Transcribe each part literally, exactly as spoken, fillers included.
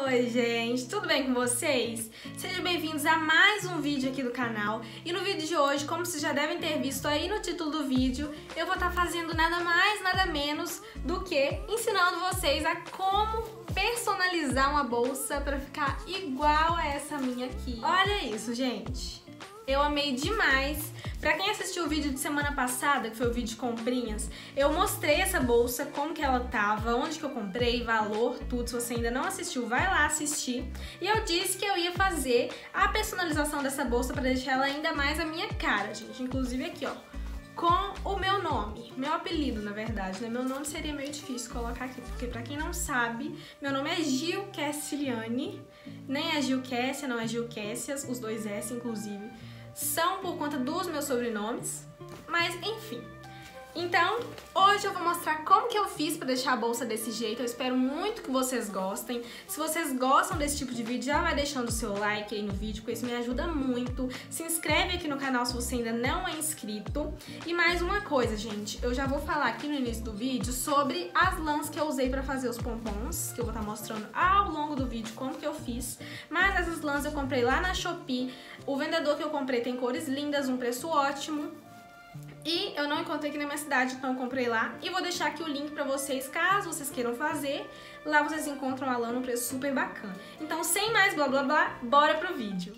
Oi gente, tudo bem com vocês? Sejam bem-vindos a mais um vídeo aqui do canal. E no vídeo de hoje, como vocês já devem ter visto aí no título do vídeo, eu vou estar fazendo nada mais, nada menos do que ensinando vocês a como personalizar uma bolsa para ficar igual a essa minha aqui. Olha isso, gente! Eu amei demais. Pra quem assistiu o vídeo de semana passada, que foi o vídeo de comprinhas, eu mostrei essa bolsa, como que ela tava, onde que eu comprei, valor, tudo. Se você ainda não assistiu, vai lá assistir. E eu disse que eu ia fazer a personalização dessa bolsa pra deixar ela ainda mais a minha cara, gente. Inclusive aqui, ó, com o meu nome, meu apelido, na verdade, né? Meu nome seria meio difícil colocar aqui, porque pra quem não sabe, meu nome é Gil Kessiliane, nem é Gil Kessia, não é Gil Kessias, os dois S, inclusive, são por conta dos meus sobrenomes, mas enfim. Então, hoje eu vou mostrar como que eu fiz pra deixar a bolsa desse jeito. Eu espero muito que vocês gostem. Se vocês gostam desse tipo de vídeo, já vai deixando o seu like aí no vídeo, porque isso me ajuda muito. Se inscreve aqui no canal se você ainda não é inscrito. E mais uma coisa, gente, eu já vou falar aqui no início do vídeo sobre as lãs que eu usei pra fazer os pompons, que eu vou estar mostrando ao longo do vídeo como que eu fiz. Mas essas lãs eu comprei lá na Shopee. O vendedor que eu comprei tem cores lindas, um preço ótimo. E eu não encontrei aqui na minha cidade, então eu comprei lá. E vou deixar aqui o link pra vocês, caso vocês queiram fazer. Lá vocês encontram a lã num preço super bacana. Então, sem mais blá blá blá, bora pro vídeo.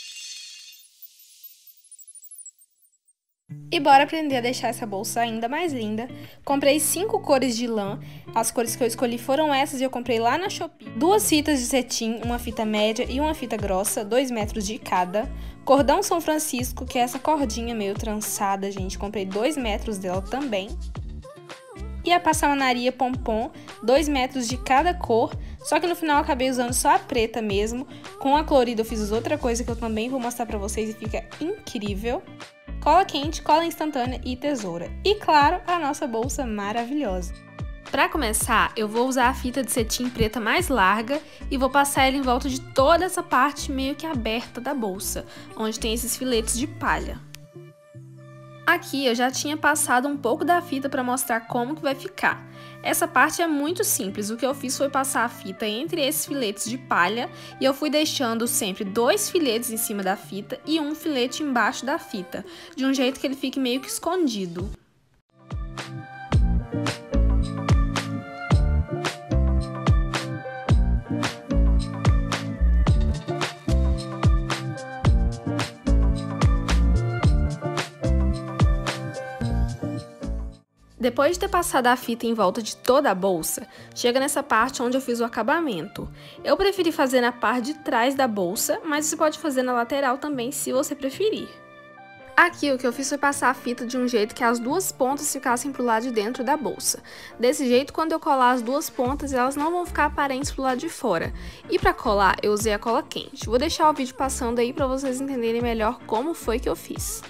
E bora aprender a deixar essa bolsa ainda mais linda. Comprei cinco cores de lã. As cores que eu escolhi foram essas e eu comprei lá na Shopee. Duas fitas de cetim, uma fita média e uma fita grossa, dois metros de cada. Cordão São Francisco, que é essa cordinha meio trançada, gente. Comprei dois metros dela também. E a passamanaria pompom, dois metros de cada cor. Só que no final eu acabei usando só a preta mesmo. Com a colorida eu fiz outra coisa que eu também vou mostrar pra vocês e fica incrível. Cola quente, cola instantânea e tesoura. E claro, a nossa bolsa maravilhosa. Para começar, eu vou usar a fita de cetim preta mais larga e vou passar ela em volta de toda essa parte meio que aberta da bolsa, onde tem esses filetes de palha. Aqui eu já tinha passado um pouco da fita para mostrar como que vai ficar. Essa parte é muito simples, o que eu fiz foi passar a fita entre esses filetes de palha e eu fui deixando sempre dois filetes em cima da fita e um filete embaixo da fita, de um jeito que ele fique meio que escondido. Depois de ter passado a fita em volta de toda a bolsa, chega nessa parte onde eu fiz o acabamento. Eu preferi fazer na parte de trás da bolsa, mas você pode fazer na lateral também, se você preferir. Aqui o que eu fiz foi passar a fita de um jeito que as duas pontas ficassem pro lado de dentro da bolsa. Desse jeito, quando eu colar as duas pontas, elas não vão ficar aparentes pro lado de fora. E para colar, eu usei a cola quente. Vou deixar o vídeo passando aí para vocês entenderem melhor como foi que eu fiz.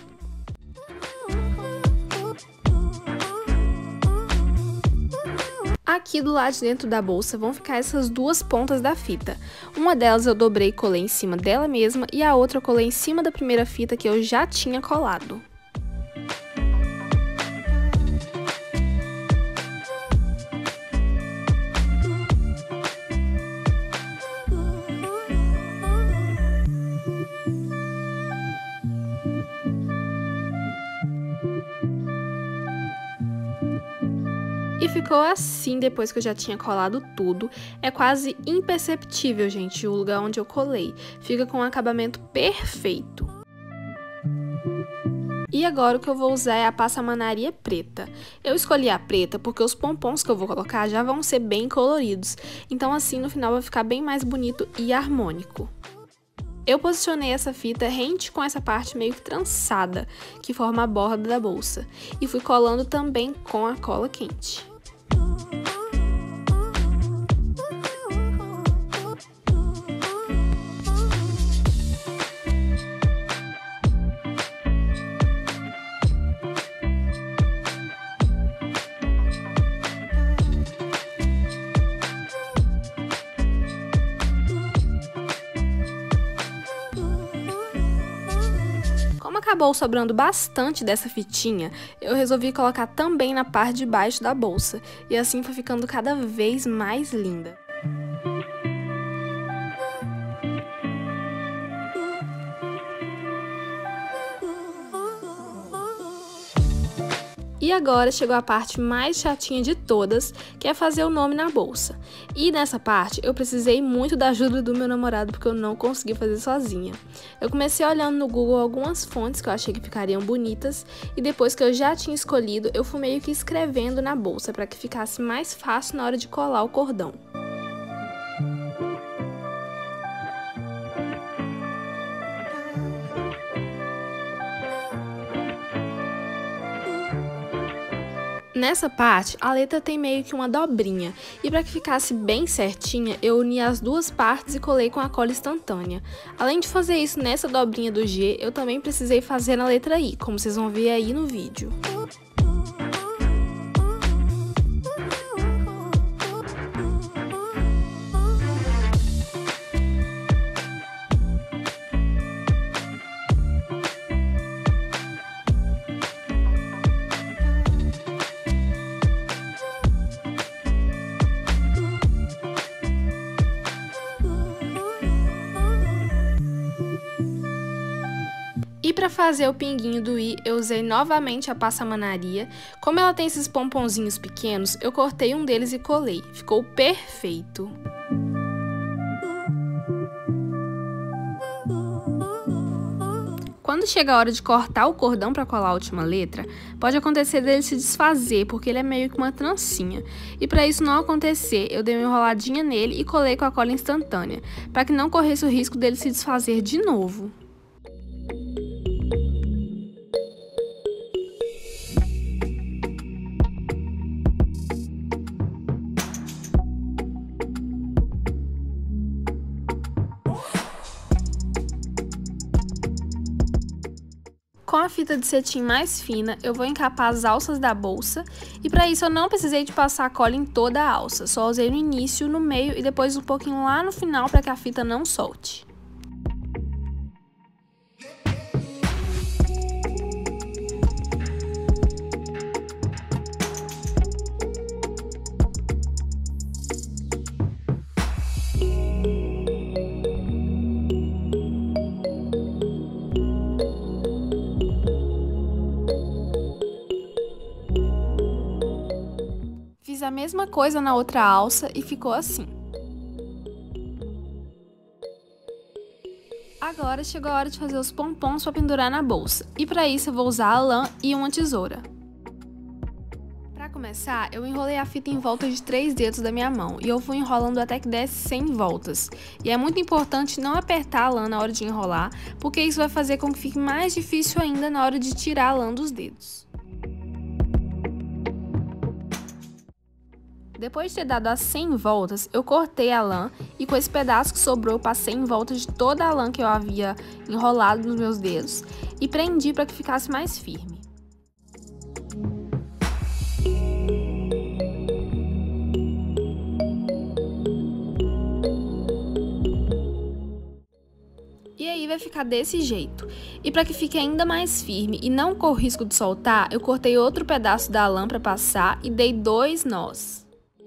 Aqui do lado de dentro da bolsa vão ficar essas duas pontas da fita. Uma delas eu dobrei e colei em cima dela mesma e a outra eu colei em cima da primeira fita que eu já tinha colado. E ficou assim depois que eu já tinha colado tudo. É quase imperceptível, gente, o lugar onde eu colei. Fica com um acabamento perfeito. E agora o que eu vou usar é a passamanaria preta. Eu escolhi a preta porque os pompons que eu vou colocar já vão ser bem coloridos. Então assim no final vai ficar bem mais bonito e harmônico. Eu posicionei essa fita rente com essa parte meio que trançada, que forma a borda da bolsa. E fui colando também com a cola quente. Como acabou sobrando bastante dessa fitinha, eu resolvi colocar também na parte de baixo da bolsa, e assim foi ficando cada vez mais linda. E agora chegou a parte mais chatinha de todas, que é fazer o nome na bolsa. E nessa parte eu precisei muito da ajuda do meu namorado, porque eu não consegui fazer sozinha. Eu comecei olhando no Google algumas fontes que eu achei que ficariam bonitas, e depois que eu já tinha escolhido, eu fui meio que escrevendo na bolsa para que ficasse mais fácil na hora de colar o cordão. Nessa parte, a letra tem meio que uma dobrinha, e para que ficasse bem certinha, eu uni as duas partes e colei com a cola instantânea. Além de fazer isso nessa dobrinha do G, eu também precisei fazer na letra I, como vocês vão ver aí no vídeo. E para fazer o pinguinho do I, eu usei novamente a passamanaria. Como ela tem esses pomponzinhos pequenos, eu cortei um deles e colei. Ficou perfeito! Quando chega a hora de cortar o cordão para colar a última letra, pode acontecer dele se desfazer, porque ele é meio que uma trancinha. E para isso não acontecer, eu dei uma enroladinha nele e colei com a cola instantânea, para que não corresse o risco dele se desfazer de novo. Com a fita de cetim mais fina, eu vou encapar as alças da bolsa, e para isso eu não precisei de passar a cola em toda a alça, só usei no início, no meio e depois um pouquinho lá no final para que a fita não solte. Fiz a mesma coisa na outra alça e ficou assim. Agora chegou a hora de fazer os pompons para pendurar na bolsa, e para isso eu vou usar a lã e uma tesoura. Para começar, eu enrolei a fita em volta de três dedos da minha mão, e eu fui enrolando até que desse cem voltas. E é muito importante não apertar a lã na hora de enrolar, porque isso vai fazer com que fique mais difícil ainda na hora de tirar a lã dos dedos. Depois de ter dado as cem voltas, eu cortei a lã e com esse pedaço que sobrou eu passei em volta de toda a lã que eu havia enrolado nos meus dedos e prendi para que ficasse mais firme. E aí vai ficar desse jeito. E para que fique ainda mais firme e não corra o risco de soltar, eu cortei outro pedaço da lã para passar e dei dois nós.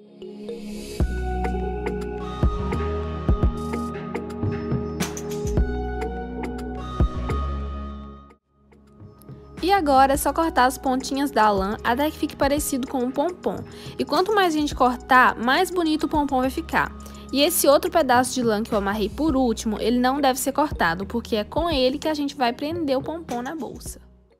E agora é só cortar as pontinhas da lã até que fique parecido com um pompom. E quanto mais a gente cortar, mais bonito o pompom vai ficar. E esse outro pedaço de lã que eu amarrei por último, ele não deve ser cortado, porque é com ele que a gente vai prender o pompom na bolsa.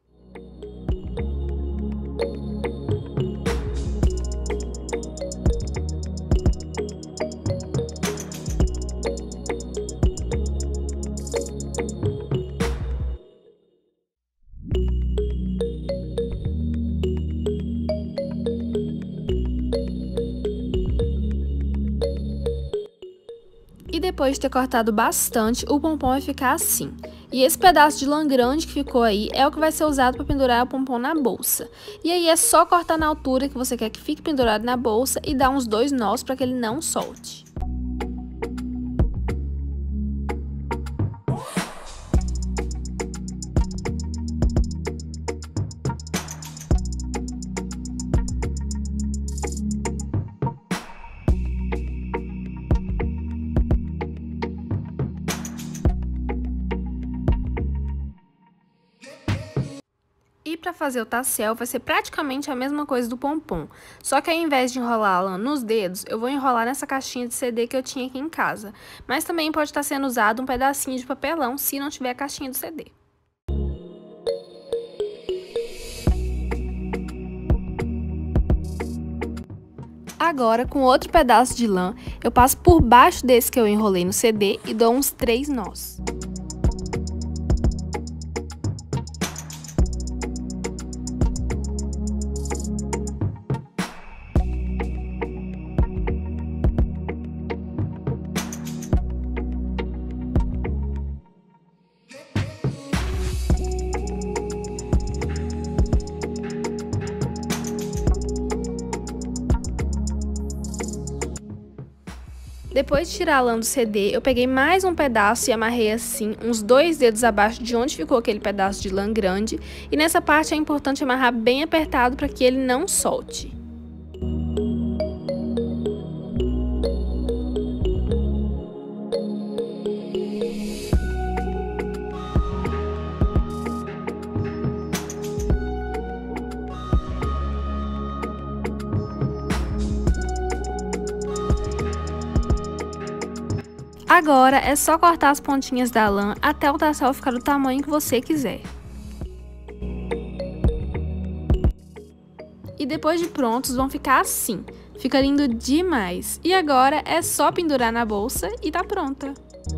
E depois de ter cortado bastante, o pompom vai ficar assim. E esse pedaço de lã grande que ficou aí é o que vai ser usado para pendurar o pompom na bolsa. E aí é só cortar na altura que você quer que fique pendurado na bolsa e dar uns dois nós para que ele não solte. E E para fazer o tassel vai ser praticamente a mesma coisa do pompom, só que ao invés de enrolar a lã nos dedos, eu vou enrolar nessa caixinha de C D que eu tinha aqui em casa. Mas também pode estar sendo usado um pedacinho de papelão se não tiver a caixinha do C D. Agora, com outro pedaço de lã, eu passo por baixo desse que eu enrolei no C D e dou uns três nós. Depois de tirar a lã do C D, eu peguei mais um pedaço e amarrei assim, uns dois dedos abaixo de onde ficou aquele pedaço de lã grande. E nessa parte é importante amarrar bem apertado para que ele não solte. Agora é só cortar as pontinhas da lã até o tassel ficar do tamanho que você quiser. E depois de prontos vão ficar assim, fica lindo demais. E agora é só pendurar na bolsa e tá pronta!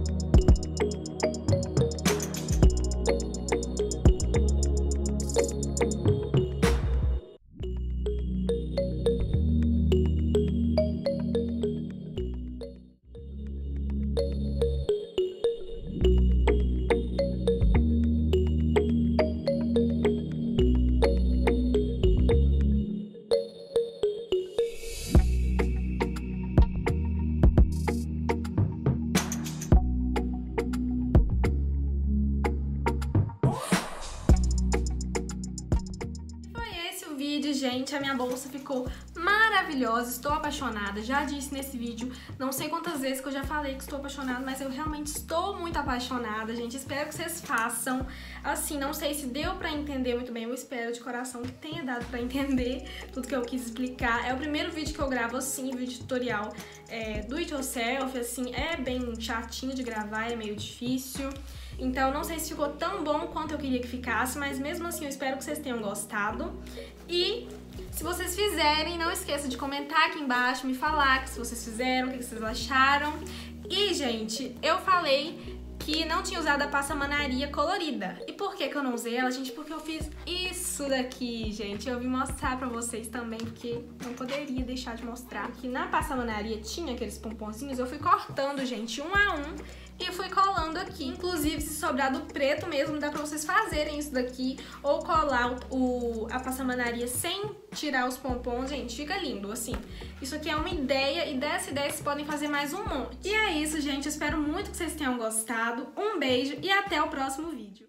Vídeo, gente, a minha bolsa ficou maravilhosa, estou apaixonada, já disse nesse vídeo, não sei quantas vezes que eu já falei que estou apaixonada, mas eu realmente estou muito apaixonada, gente, espero que vocês façam, assim, não sei se deu pra entender muito bem, eu espero de coração que tenha dado pra entender tudo que eu quis explicar. É o primeiro vídeo que eu gravo assim, vídeo tutorial é, do it yourself, assim, é bem chatinho de gravar, é meio difícil. Então, não sei se ficou tão bom quanto eu queria que ficasse, mas mesmo assim eu espero que vocês tenham gostado. E se vocês fizerem, não esqueça de comentar aqui embaixo, me falar se vocês fizeram, o que vocês acharam. E, gente, eu falei que não tinha usado a passamanaria colorida. E por que que eu não usei ela, gente? Porque eu fiz isso daqui, gente. Eu vim mostrar pra vocês também, porque não poderia deixar de mostrar. Que na passamanaria tinha aqueles pomponzinhos, eu fui cortando, gente, um a um. E fui colando aqui, inclusive se sobrar do preto mesmo, dá pra vocês fazerem isso daqui. Ou colar o, o, a passamanaria sem tirar os pompons, gente, fica lindo, assim. Isso aqui é uma ideia e dessa ideia vocês podem fazer mais um monte. E é isso, gente, eu espero muito que vocês tenham gostado. Um beijo e até o próximo vídeo.